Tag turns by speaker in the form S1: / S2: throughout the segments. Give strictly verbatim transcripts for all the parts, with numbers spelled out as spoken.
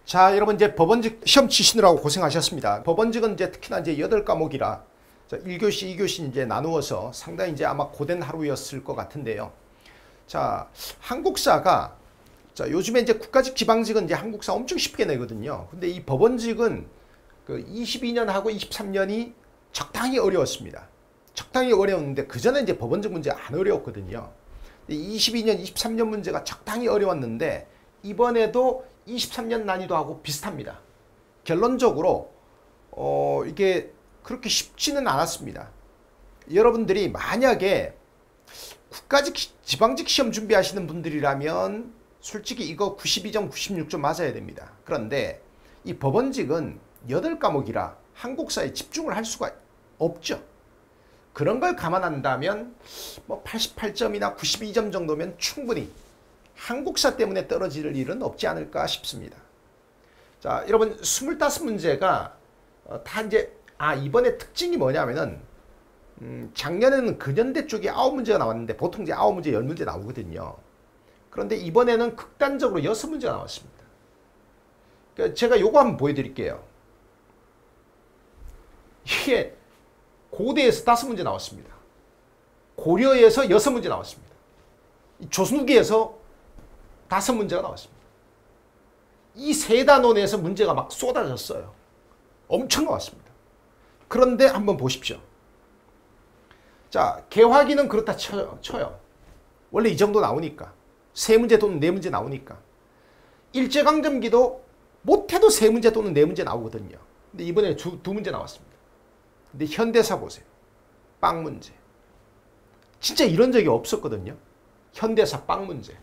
S1: 자, 여러분 이제 법원직 시험 치시느라고 고생하셨습니다. 법원직은 이제 특히나 이제 여덟 과목이라 자, 일 교시, 이 교시 이제 나누어서 상당히 이제 아마 고된 하루였을 것 같은데요. 자, 한국사가 자, 요즘에 이제 국가직 지방직은 이제 한국사 엄청 쉽게 내거든요. 근데 이 법원직은 그 이십이 년하고 이십삼 년이 적당히 어려웠습니다. 적당히 어려웠는데 그 전에 이제 법원직 문제 안 어려웠거든요. 이십이 년, 이십삼 년 문제가 적당히 어려웠는데 이번에도 이십삼 년 난이도하고 비슷합니다. 결론적으로 어, 이게 그렇게 쉽지는 않았습니다. 여러분들이 만약에 국가직 지방직 시험 준비하시는 분들이라면 솔직히 이거 구십이 점, 구십육 점 맞아야 됩니다. 그런데 이 법원직은 여덟 과목이라 한국사에 집중을 할 수가 없죠. 그런 걸 감안한다면 뭐 팔십팔 점이나 구십이 점 정도면 충분히 한국사 때문에 떨어질 일은 없지 않을까 싶습니다. 자, 여러분 이십오 문제가 어, 다 이제 아 이번에 특징이 뭐냐면은 음, 작년에는 근현대 쪽에 아홉 문제가 나왔는데 보통 이제 아홉 문제, 열 문제 나오거든요. 그런데 이번에는 극단적으로 여섯 문제가 나왔습니다. 그러니까 제가 요거 한번 보여드릴게요. 이게 고대에서 다섯 문제 나왔습니다. 고려에서 여섯 문제 나왔습니다. 조선후기에서 다섯 문제가 나왔습니다. 이 세 단원에서 문제가 막 쏟아졌어요. 엄청 나왔습니다. 그런데 한번 보십시오. 자, 개화기는 그렇다 쳐요. 쳐요. 원래 이 정도 나오니까. 세 문제 또는 네 문제 나오니까. 일제강점기도 못해도 세 문제 또는 네 문제 나오거든요. 근데 이번에 두, 두 문제 나왔습니다. 근데 현대사 보세요. 빵 문제. 진짜 이런 적이 없었거든요. 현대사 빵 문제.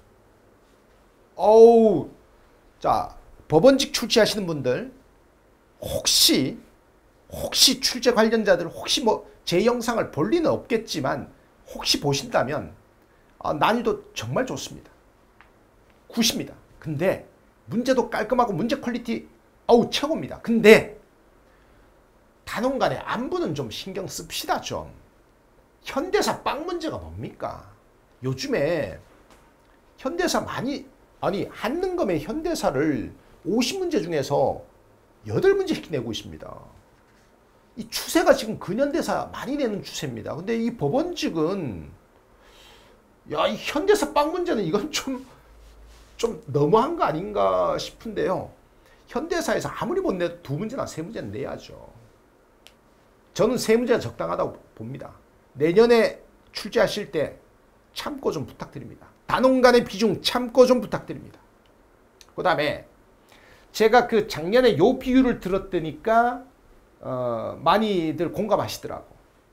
S1: 어우, 자, 법원직 출제하시는 분들 혹시 혹시 출제 관련자들 혹시 뭐 제 영상을 볼 리는 없겠지만 혹시 보신다면 아, 난이도 정말 좋습니다. 굿입니다. 근데 문제도 깔끔하고 문제 퀄리티 어우 최고입니다. 근데 단원 간의 안부는 좀 신경 씁시다 좀. 현대사 빵 문제가 뭡니까? 요즘에 현대사 많이 아니 한능검의 현대사를 오십 문제 중에서 여덟 문제 이렇게 내고 있습니다. 이 추세가 지금 근현대사 많이 내는 추세입니다. 근데 이 법원직은 야, 이 현대사 빵 문제는 이건 좀, 좀 너무한 거 아닌가 싶은데요. 현대사에서 아무리 못 내도 두 문제나 세 문제는 내야죠. 저는 세 문제가 적당하다고 봅니다. 내년에 출제하실 때 참고 좀 부탁드립니다. 단원 간의 비중 참고 좀 부탁드립니다. 그 다음에 제가 그 작년에 요 비율을 들었더니까 어, 많이들 공감하시더라고.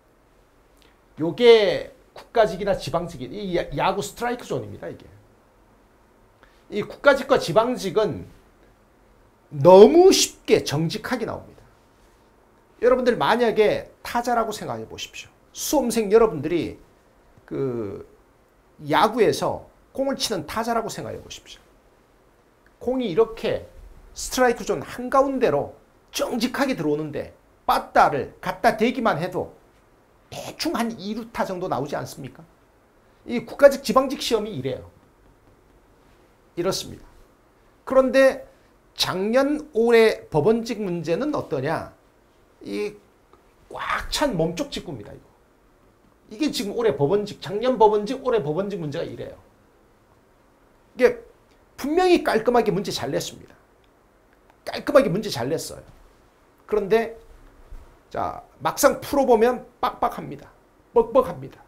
S1: 요게 국가직이나 지방직이 이 야구 스트라이크 존입니다. 이게 이 국가직과 지방직은 너무 쉽게 정직하게 나옵니다. 여러분들 만약에 타자라고 생각해 보십시오. 수험생 여러분들이 그 야구에서 공을 치는 타자라고 생각해 보십시오. 공이 이렇게 스트라이크 존 한가운데로 정직하게 들어오는데 빠따를 갖다 대기만 해도 대충 한 이 루타 정도 나오지 않습니까? 이 국가직 지방직 시험이 이래요. 이렇습니다. 그런데 작년 올해 법원직 문제는 어떠냐? 이 꽉 찬 몸쪽 직구입니다. 이거. 이게 지금 올해 법원직, 작년 법원직, 올해 법원직 문제가 이래요. 이게 분명히 깔끔하게 문제 잘 냈습니다. 깔끔하게 문제 잘 냈어요. 그런데 자 막상 풀어보면 빡빡합니다. 뻑뻑합니다.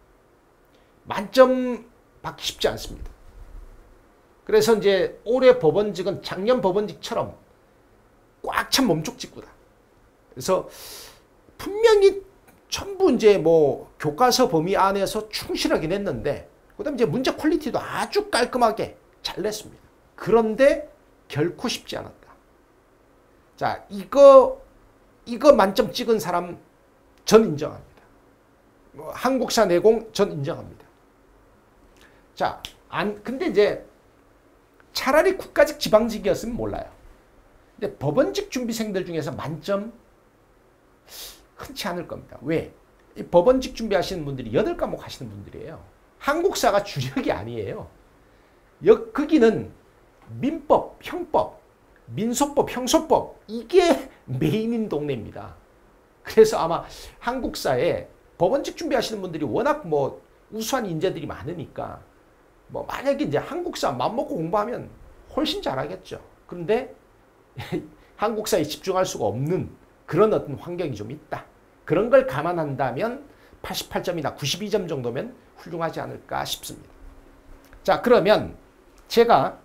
S1: 만점 받기 쉽지 않습니다. 그래서 이제 올해 법원직은 작년 법원직처럼 꽉 찬 몸쪽 직구다. 그래서 분명히 전부 이제 뭐 교과서 범위 안에서 충실하긴 했는데 그다음에 이제 문제 퀄리티도 아주 깔끔하게 잘 냈습니다. 그런데 결코 쉽지 않았다. 자, 이거 이거 만점 찍은 사람 전 인정합니다. 뭐 한국사 내공 전 인정합니다. 자, 안 근데 이제 차라리 국가직 지방직이었으면 몰라요. 근데 법원직 준비생들 중에서 만점 흔치 않을 겁니다. 왜? 이 법원직 준비하시는 분들이 여덟 과목 하시는 분들이에요. 한국사가 주력이 아니에요. 여, 거기는 민법, 형법, 민소법, 형소법 이게 메인인 동네입니다. 그래서 아마 한국사에 법원직 준비하시는 분들이 워낙 뭐 우수한 인재들이 많으니까 뭐 만약에 이제 한국사 맘먹고 공부하면 훨씬 잘하겠죠. 그런데 한국사에 집중할 수가 없는 그런 어떤 환경이 좀 있다. 그런 걸 감안한다면 팔십팔 점이나 구십이 점 정도면 훌륭하지 않을까 싶습니다. 자, 그러면 제가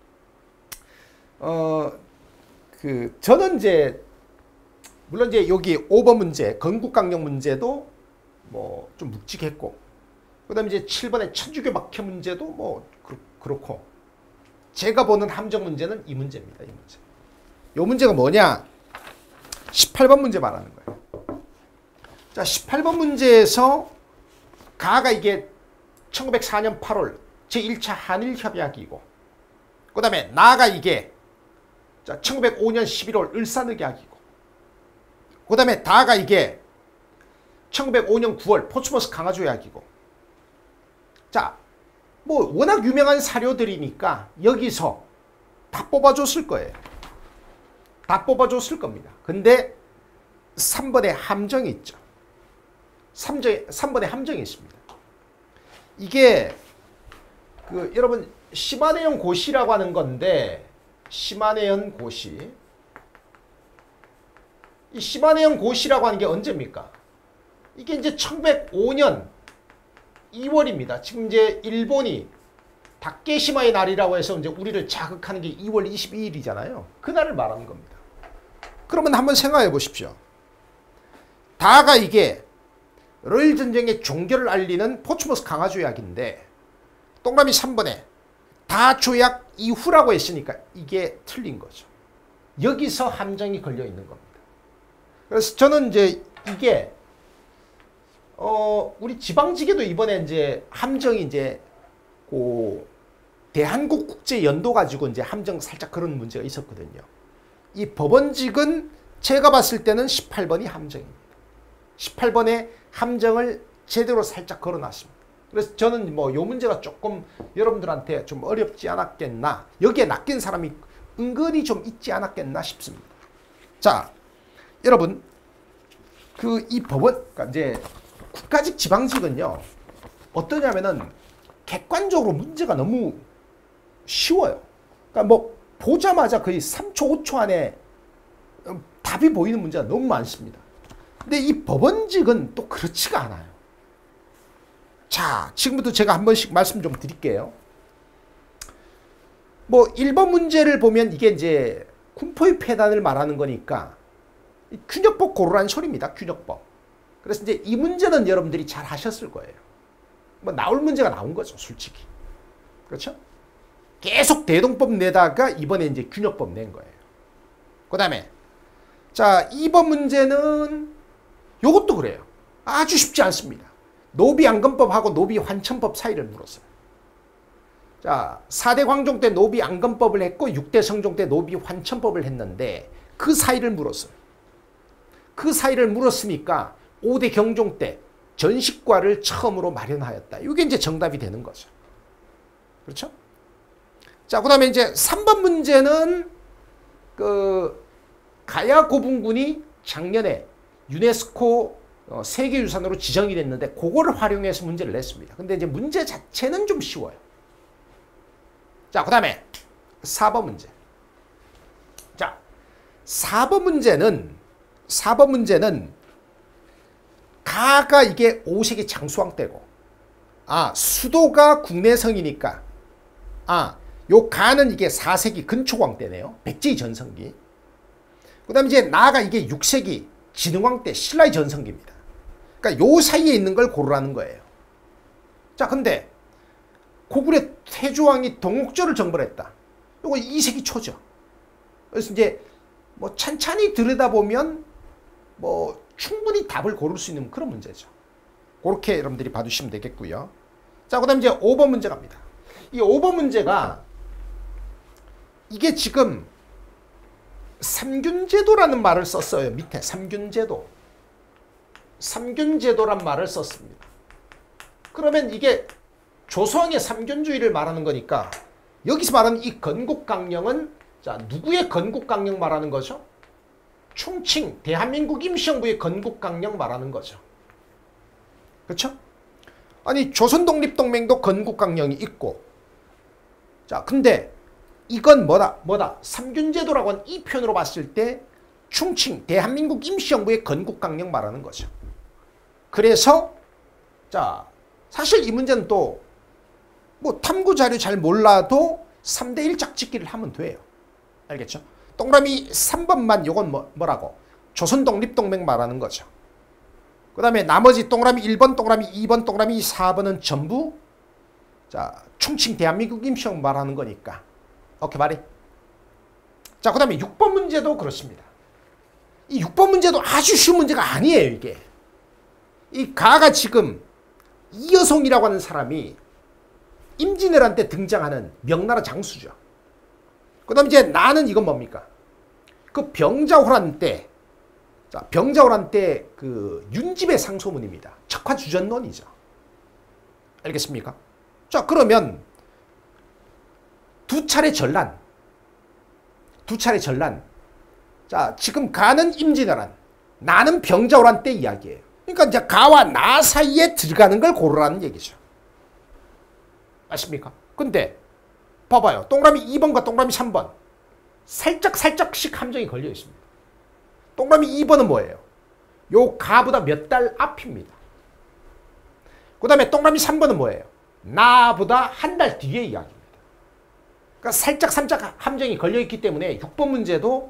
S1: 어 그 저는 이제 물론 이제 여기 오 번 문제 건국강령 문제도 뭐 좀 묵직했고, 그다음에 이제 칠 번의 천주교 박해 문제도 뭐 그렇고, 제가 보는 함정 문제는 이 문제입니다. 이 문제. 이 문제가 뭐냐? 십팔 번 문제 말하는 거예요. 자, 십팔 번 문제에서 가가 이게 천구백사 년 팔월 제일 차 한일협약이고, 그 다음에 나가 이게 자 천구백오 년 십일월 을사늑약이고, 그 다음에 다가 이게 천구백오 년 구월 포츠머스 강화조약이고, 자, 뭐 워낙 유명한 사료들이니까 여기서 다 뽑아줬을 거예요. 다 뽑아줬을 겁니다. 근데 삼 번에 함정이 있죠. 삼 번에 함정이 있습니다. 이게 그 여러분 시마네현 고시라고 하는 건데, 시마네현 고시, 이 시마네현 고시라고 하는 게 언제입니까? 이게 이제 천구백오 년 이월입니다. 지금 이제 일본이 다케시마의 날이라고 해서 이제 우리를 자극하는 게 이월 이십이일이잖아요. 그날을 말하는 겁니다. 그러면 한번 생각해 보십시오. 다가 이게 러일 전쟁의 종결을 알리는 포츠머스 강화조약인데, 동그라미 삼 번에 다 조약 이후라고 했으니까 이게 틀린 거죠. 여기서 함정이 걸려 있는 겁니다. 그래서 저는 이제 이게 어 우리 지방직에도 이번에 이제 함정이 이제 그 대한국국제연도 가지고 이제 함정 살짝 그런 문제가 있었거든요. 이 법원직은 제가 봤을 때는 십팔 번이 함정입니다. 십팔 번의 함정을 제대로 살짝 걸어놨습니다. 그래서 저는 뭐 요 문제가 조금 여러분들한테 좀 어렵지 않았겠나, 여기에 낚인 사람이 은근히 좀 있지 않았겠나 싶습니다. 자, 여러분 그 이 법원, 그러니까 이제 국가직 지방직은요 어떠냐면은 객관적으로 문제가 너무 쉬워요. 그러니까 뭐 보자마자 거의 삼 초 오 초 안에 답이 보이는 문제가 너무 많습니다. 근데 이 법원직은 또 그렇지가 않아요. 자, 지금부터 제가 한 번씩 말씀 좀 드릴게요. 뭐 일 번 문제를 보면 이게 이제 군포의 폐단을 말하는 거니까 균역법 고르라는 소리입니다. 균역법. 그래서 이제 이 문제는 여러분들이 잘 하셨을 거예요. 뭐 나올 문제가 나온 거죠, 솔직히. 그렇죠? 계속 대동법 내다가 이번에 이제 균역법 낸 거예요. 그 다음에 자, 이 번 문제는 요것도 그래요. 아주 쉽지 않습니다. 노비안건법하고 노비환천법 사이를 물었어요. 자, 사 대 광종 때 노비안건법을 했고 육 대 성종 때 노비환천법을 했는데 그 사이를 물었어요. 그 사이를 물었으니까 오 대 경종 때 전식과를 처음으로 마련하였다. 이게 이제 정답이 되는 거죠. 그렇죠? 자, 그 다음에 이제 삼 번 문제는 그 가야 고분군이 작년에 유네스코 어, 세계유산으로 지정이 됐는데 그거를 활용해서 문제를 냈습니다. 근데 이제 문제 자체는 좀 쉬워요. 자, 그 다음에 사 번 문제. 자, 사 번 문제는 사 번 문제는 가가 이게 오 세기 장수왕 때고, 아, 수도가 국내성이니까, 아, 요 가는 이게 사 세기 근초왕 때네요. 백제의 전성기. 그 다음에 이제 나가 이게 육 세기 진흥왕 때 신라의 전성기입니다. 그러니까 요 사이에 있는 걸 고르라는 거예요. 자, 근데 고구려 태조왕이 동옥조를 정벌했다. 요거 이 세기 초죠. 그래서 이제 뭐 찬찬히 들여다보면 뭐 충분히 답을 고를 수 있는 그런 문제죠. 그렇게 여러분들이 봐주시면 되겠고요. 자, 그 다음에 이제 오 번 문제 갑니다. 이 오 번 문제가 이게 지금 삼균제도라는 말을 썼어요. 밑에 삼균제도. 삼균제도란 말을 썼습니다. 그러면 이게 조선의 삼균주의를 말하는 거니까 여기서 말하는 이 건국강령은 자, 누구의 건국강령 말하는 거죠? 충칭, 대한민국 임시정부의 건국강령 말하는 거죠. 그렇죠? 아니, 조선독립동맹도 건국강령이 있고, 자, 근데 이건 뭐다? 뭐다? 삼균제도라고 하는 이 표현으로 봤을 때 충칭, 대한민국 임시정부의 건국강령 말하는 거죠. 그래서 자, 사실 이 문제는 또 뭐 탐구자료 잘 몰라도 삼 대 일 짝짓기를 하면 돼요. 알겠죠? 동그라미 삼 번만 요건 뭐, 뭐라고? 조선독립동맹 말하는 거죠. 그 다음에 나머지 동그라미 일 번, 동그라미 이 번, 동그라미 사 번은 전부 자, 충칭 대한민국 임시정부 말하는 거니까. 오케이, 말이. 자, 그 다음에 육 번 문제도 그렇습니다. 이 육 번 문제도 아주 쉬운 문제가 아니에요, 이게. 이 가가 지금 이여송이라고 하는 사람이 임진왜란 등장하는 명나라 장수죠. 그 다음에 이제 나는 이건 뭡니까? 그 병자호란 때, 자, 병자호란 때 그 윤집의 상소문입니다. 척화주전론이죠. 알겠습니까? 자, 그러면 두 차례 전란, 두 차례 전란. 자, 지금 가는 임진왜란, 나는 병자호란 때 이야기예요. 그러니까 이제 가와 나 사이에 들어가는 걸 고르라는 얘기죠. 아십니까? 근데 봐봐요. 동그라미 이 번과 동그라미 삼 번 살짝 살짝씩 함정이 걸려 있습니다. 동그라미 이 번은 뭐예요? 요 가보다 몇 달 앞입니다. 그 다음에 동그라미 삼 번은 뭐예요? 나보다 한 달 뒤의 이야기입니다. 그러니까 살짝 살짝 함정이 걸려 있기 때문에 육 번 문제도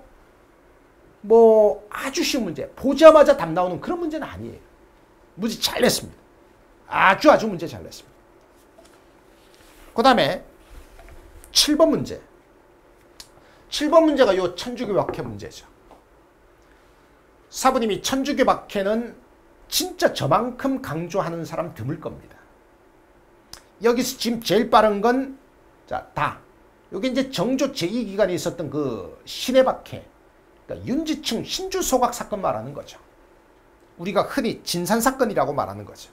S1: 뭐 아주 쉬운 문제, 보자마자 답 나오는 그런 문제는 아니에요. 문제 잘 냈습니다. 아주 아주 문제 잘 냈습니다. 그 다음에 칠 번 문제. 칠 번 문제가 요 천주교 박해 문제죠. 사부님이 천주교 박해는 진짜 저만큼 강조하는 사람 드물 겁니다. 여기서 지금 제일 빠른 건 자, 다. 여기 이제 정조 제이 기간에 있었던 그 신해 박해. 그러니까 윤지충 신주 소각 사건 말하는 거죠. 우리가 흔히 진산 사건이라고 말하는 거죠.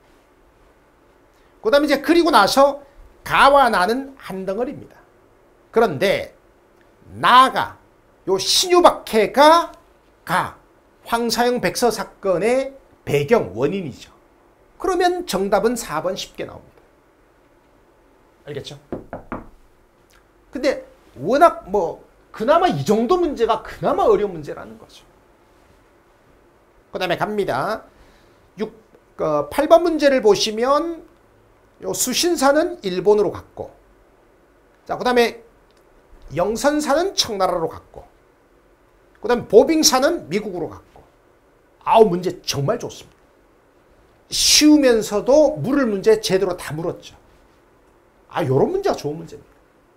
S1: 그 다음에 이제 그리고 나서 가와 나는 한 덩어리입니다. 그런데 나가 요 신유박해가 가 황사영 백서 사건의 배경 원인이죠. 그러면 정답은 사 번 쉽게 나옵니다. 알겠죠? 근데 워낙 뭐 그나마 이 정도 문제가 그나마 어려운 문제라는 거죠. 그 다음에 갑니다. 육, 어, 팔 번 문제를 보시면 요 수신사는 일본으로 갔고, 자, 그 다음에 영선사는 청나라로 갔고, 그 다음에 보빙사는 미국으로 갔고. 아우, 문제 정말 좋습니다. 쉬우면서도 물을 문제 제대로 다 물었죠. 아, 요런 문제가 좋은 문제입니다.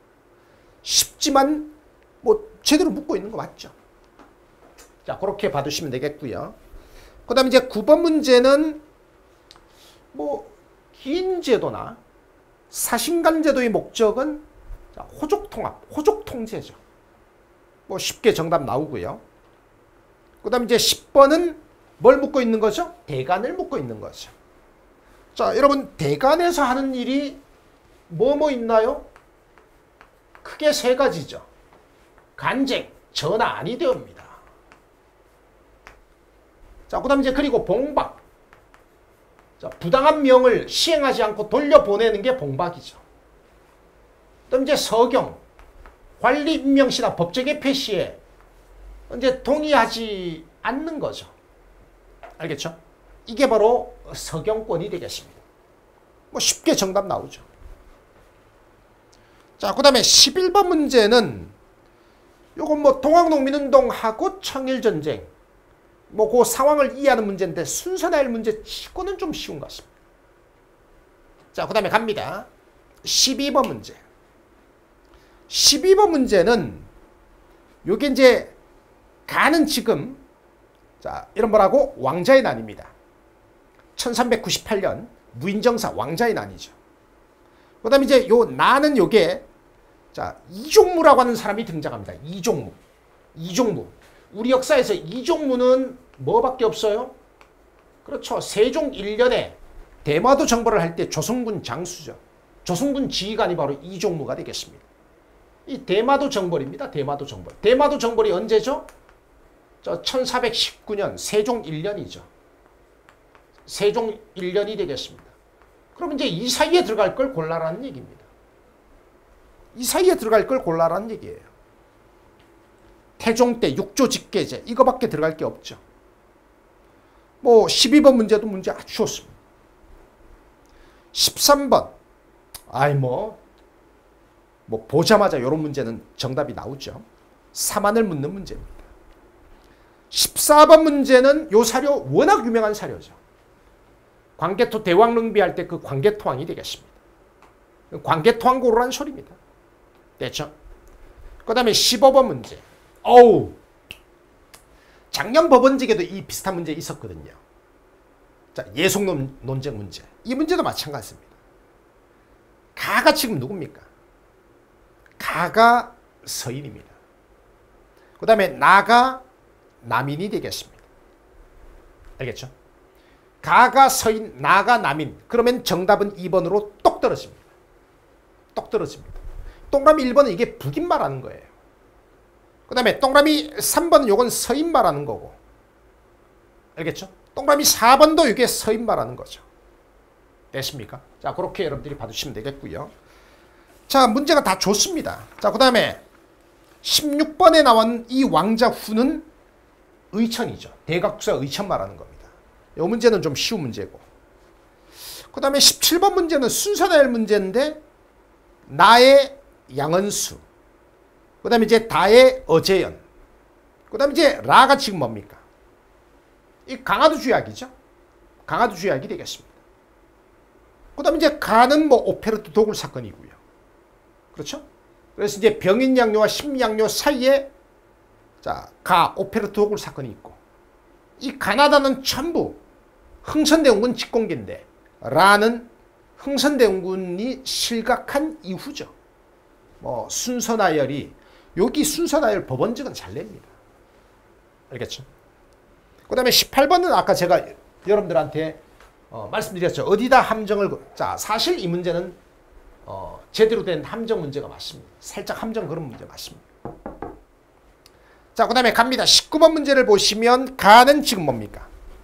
S1: 쉽지만 뭐 제대로 묻고 있는 거 맞죠? 자, 그렇게 봐두시면 되겠고요. 그 다음에 이제 구 번 문제는 뭐 긴 제도나 사신간 제도의 목적은 호족통합, 호족통제죠. 뭐 쉽게 정답 나오고요. 그 다음에 이제 십 번은 뭘 묻고 있는 거죠? 대간을 묻고 있는 거죠. 자, 여러분, 대간에서 하는 일이 뭐 뭐 있나요? 크게 세 가지죠. 간쟁, 전하 아니 되옵니다. 자, 그 다음에 이제 그리고 봉박. 자, 부당한 명을 시행하지 않고 돌려보내는 게 봉박이죠. 또 이제 서경, 관리 임명시나 법제개폐 시에 이제 동의하지 않는 거죠. 알겠죠? 이게 바로 서경권이 되겠습니다. 뭐 쉽게 정답 나오죠. 자, 그 다음에 십일 번 문제는 요건 뭐 동학농민운동하고 청일전쟁, 뭐 그 상황을 이해하는 문제인데 순서 낼 문제 치고는 좀 쉬운 것 같습니다. 자, 그 다음에 갑니다. 십이 번 문제. 십이 번 문제는 요게 이제 가는 지금 자, 이런 뭐라고? 왕자의 난입니다. 천삼백구십팔 년 무인정사 왕자의 난이죠. 그 다음에 이제 요 나는 요게 자, 이종무라고 하는 사람이 등장합니다. 이종무. 이종무. 우리 역사에서 이종무는 뭐밖에 없어요? 그렇죠. 세종 일 년에 대마도 정벌을 할 때 조선군 장수죠. 조선군 지휘관이 바로 이종무가 되겠습니다. 이 대마도 정벌입니다. 대마도 정벌. 대마도 정벌이 언제죠? 저 천사백십구 년 세종 일 년이죠. 세종 일 년이 되겠습니다. 그럼 이제 이 사이에 들어갈 걸 골라라는 얘기입니다. 이 사이에 들어갈 걸 골라라는 얘기예요. 태종 때 육조 직계제 이거밖에 들어갈 게 없죠. 뭐 십이 번 문제도 문제 아주 좋습니다. 십삼 번 아이 뭐, 뭐 보자마자 이런 문제는 정답이 나오죠. 사만을 묻는 문제입니다. 십사 번 문제는 요 사료 워낙 유명한 사료죠. 광개토 대왕릉비할 때 그 광개토왕이 되겠습니다. 광개토왕 고르라는 소리입니다. 됐죠? 그 다음에 십오 번 문제. 어우, 작년 법원직에도 이 비슷한 문제 있었거든요. 자, 예속 논, 논쟁 문제. 이 문제도 마찬가지입니다. 가가 지금 누굽니까? 가가 서인입니다. 그 다음에 나가 남인이 되겠습니다. 알겠죠? 가가 서인, 나가 남인. 그러면 정답은 이 번으로 똑 떨어집니다. 똑 떨어집니다. 동그라미 일 번은 이게 북인 말하는 거예요. 그 다음에 동그라미 삼 번은 요건 서인 말하는 거고. 알겠죠? 동그라미 사 번도 이게 서인 말하는 거죠. 됐습니까? 자, 그렇게 여러분들이 봐주시면 되겠고요. 자, 문제가 다 좋습니다. 자, 그 다음에 십육 번에 나온 이 왕자 후는 의천이죠. 대각구사 의천 말하는 겁니다. 이 문제는 좀 쉬운 문제고. 그 다음에 십칠 번 문제는 순서나열 문제인데 나의 양은수, 그 다음에 이제 다의 어재연, 그 다음에 이제 라가 지금 뭡니까? 이 강화도 주약이죠. 강화도 주약이 되겠습니다. 그 다음에 이제 가는 뭐 오페르트 도굴 사건이고요. 그렇죠? 그래서 이제 병인양요와 심양요 사이에 자, 가 오페르트 도굴 사건이 있고, 이 가나다는 전부 흥선대원군 직공기인데 라는 흥선대원군이 실각한 이후죠. 뭐 순서나열이 여기 순서나열 법원직은 잘 냅니다. 알겠죠? 그 다음에 십팔 번은 아까 제가 여러분들한테 어, 말씀드렸죠. 어디다 함정을 자 사실 이 문제는 어, 제대로 된 함정 문제가 맞습니다. 살짝 함정 그런 문제 맞습니다. 자, 그 다음에 갑니다. 십구 번 문제를 보시면 가는 지금 뭡니까?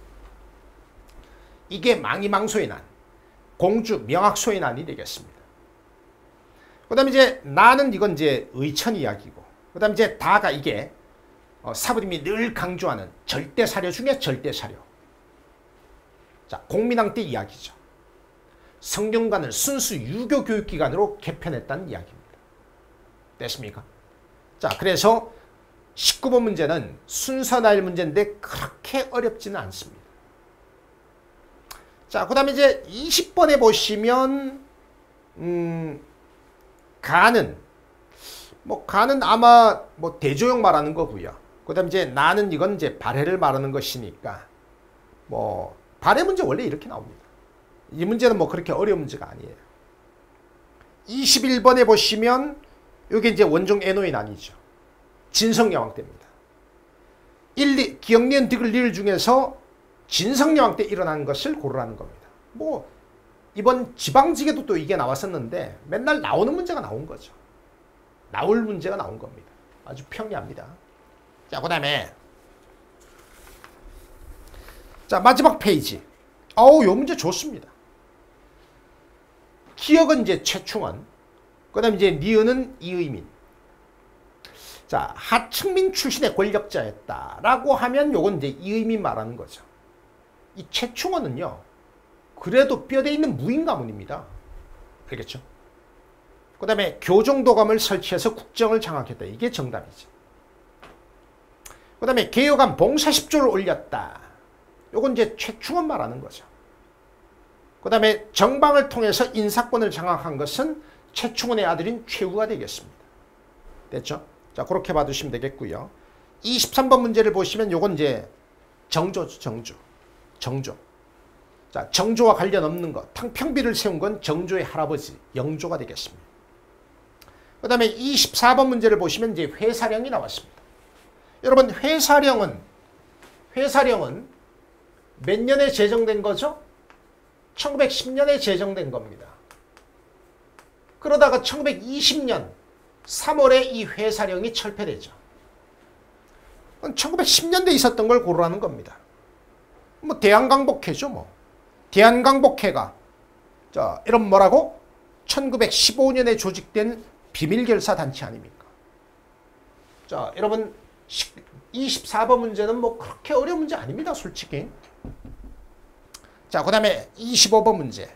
S1: 이게 망이망소의 난, 공주 명악소의 난이 되겠습니다. 그 다음에 이제 나는 이건 이제 의천 이야기고, 그 다음에 이제 다가 이게 어, 사부님이 늘 강조하는 절대사료 중에 절대사료. 자, 공민왕 때 이야기죠. 성균관을 순수 유교 교육기관으로 개편했다는 이야기입니다. 됐습니까? 자, 그래서 십구 번 문제는 순서나열 문제인데 그렇게 어렵지는 않습니다. 자, 그 다음에 이제 이십 번에 보시면 음, 가는 뭐 가는 아마 뭐 대조용 말하는 거고요. 그 다음에 이제 나는 이건 이제 발해를 말하는 것이니까 뭐 발해 문제 원래 이렇게 나옵니다. 이 문제는 뭐 그렇게 어려운 문제가 아니에요. 이십일 번에 보시면 이게 이제 원종 애노의 난이죠. 진성여왕 때입니다. 일, 이, 기억년 득을 중에서 진성여왕 때 일어난 것을 고르라는 겁니다. 뭐 이번 지방직에도 또 이게 나왔었는데 맨날 나오는 문제가 나온 거죠. 나올 문제가 나온 겁니다. 아주 평이합니다. 자, 그 다음에 자, 마지막 페이지. 어우, 요 문제 좋습니다. 기억은 이제 최충원, 그 다음에 이제 니은은 이의민. 자, 하층민 출신의 권력자였다라고 하면 요건 이제 이의민 말하는 거죠. 이 최충원은요, 그래도 뼈대 있는 무인 가문입니다. 알겠죠? 그 다음에 교정도감을 설치해서 국정을 장악했다. 이게 정답이죠. 그 다음에 개요감 봉사십조를 올렸다. 요건 이제 최충원 말하는 거죠. 그 다음에 정방을 통해서 인사권을 장악한 것은 최충원의 아들인 최후가 되겠습니다. 됐죠? 자, 그렇게 봐두시면 되겠고요. 이십삼 번 문제를 보시면 요건 이제 정조죠, 정조. 정조. 자, 정조와 관련 없는 것. 탕평비를 세운 건 정조의 할아버지, 영조가 되겠습니다. 그 다음에 이십사 번 문제를 보시면 이제 회사령이 나왔습니다. 여러분, 회사령은, 회사령은 몇 년에 제정된 거죠? 천구백십 년에 제정된 겁니다. 그러다가 천구백이십 년 삼월에 이 회사령이 철폐되죠. 천구백십 년대에 있었던 걸 고르라는 겁니다. 뭐 대한강복회죠. 뭐 대한강복회가 자 이런 뭐라고 천구백십오 년에 조직된 비밀결사단체 아닙니까? 자 여러분 이십사 번 문제는 뭐 그렇게 어려운 문제 아닙니다. 솔직히. 자 그 다음에 이십오 번 문제.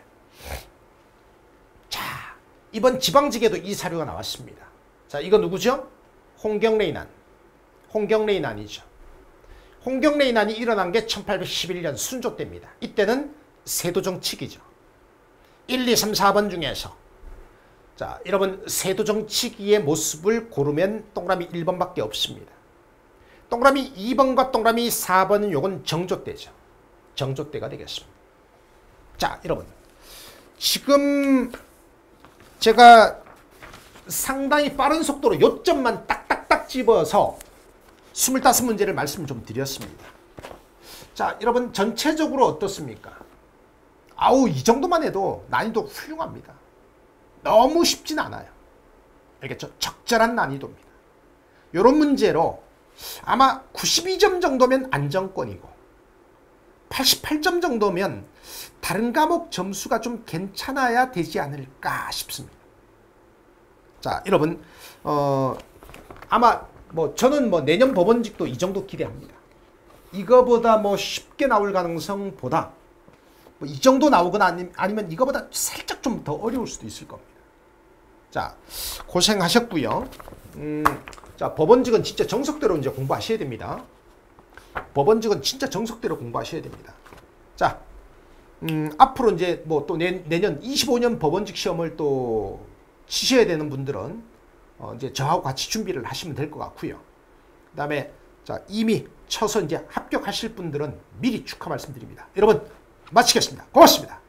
S1: 자 이번 지방직에도 이 사료가 나왔습니다. 자 이거 누구죠? 홍경래의 난. 홍경래의 난이죠. 홍경래의 난이 일어난 게 천팔백십일 년 순조 때입니다. 이때는 세도정치기죠. 일, 이, 삼, 사 번 중에서 자 여러분 세도정치기의 모습을 고르면 동그라미 일 번밖에 없습니다. 동그라미 이 번과 동그라미 사 번은 요건 정조 때죠. 정조 때가 되겠습니다. 자 여러분 지금 제가 상당히 빠른 속도로 요점만 딱딱딱 집어서 이십오 문제를 말씀 좀 드렸습니다. 자 여러분 전체적으로 어떻습니까? 아우 이 정도만 해도 난이도 훌륭합니다. 너무 쉽진 않아요. 알겠죠? 적절한 난이도입니다. 요런 문제로 아마 구십이 점 정도면 안정권이고 팔십팔 점 정도면 다른 과목 점수가 좀 괜찮아야 되지 않을까 싶습니다. 자 여러분 어 아마 뭐 저는 뭐 내년 법원직도 이 정도 기대합니다. 이거보다 뭐 쉽게 나올 가능성보다 뭐 이 정도 나오거나 아니, 아니면 이거보다 살짝 좀 더 어려울 수도 있을 겁니다. 자 고생하셨고요. 음, 자 법원직은 진짜 정석대로 이제 공부하셔야 됩니다. 법원직은 진짜 정석대로 공부하셔야 됩니다. 자 음, 앞으로 이제 뭐 또 내년 이십오 년 법원직 시험을 또 치셔야 되는 분들은 어 이제 저하고 같이 준비를 하시면 될 것 같고요. 그 다음에 자 이미 쳐서 이제 합격하실 분들은 미리 축하 말씀드립니다. 여러분 마치겠습니다. 고맙습니다.